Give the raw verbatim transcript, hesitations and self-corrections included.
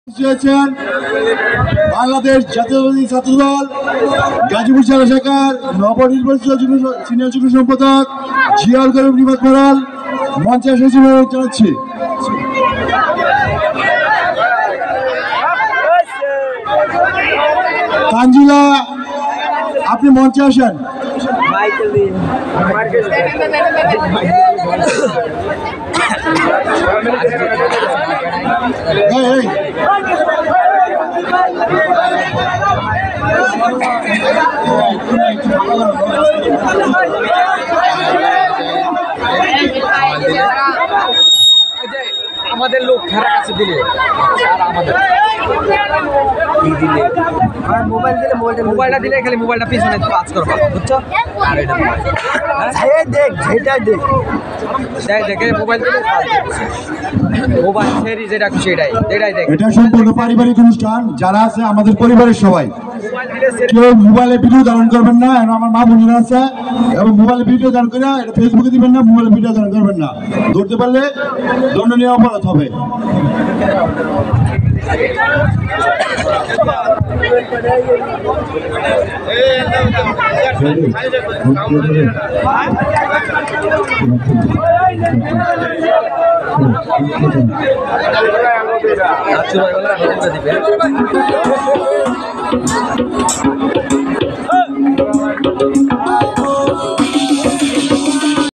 বাংলাদেশ জাতীয়তাবাদী ছাত্রদল গাজীপুর জেলা শাখার নবনির্বাচিত সিনিয়র যুগ্ম সম্পাদক জিয়াউল করিম রিমাত মরাল মঞ্চে সচিব জানাচ্ছি। তানজিলা, আপনি মঞ্চে আসেন। আমাদের লোক খেলার কাছে দিলে আর আমাদের দিলে আর মোবাইল দিলে মোবাইলটা মোবাইলটা দিলে খালি মোবাইলটা পিছনে কাজ করবা, বুঝছো? আর এটা এই দেখ যেটা দেখ দেখ দেখে মোবাইল দিলে মোবাইল সেরি যেটা সেটাই যেটাই দেখ। এটা সম্পূর্ণ পারিবারিক অনুষ্ঠান। যারা আছে আমাদের পরিবারের সবাই, কেউ মোবাইলে ভিডিও ধারণ করবেন না। আমার মা বোনেরা আছে এবং মোবাইলে ভিডিও ধারণ করে এটা ফেসবুকে দিবেন না, মোবাইলে ভিডিও ধারণ করবেন না। ধরতে পারলে দণ্ডনীয় অপরাধ হবে। দিবে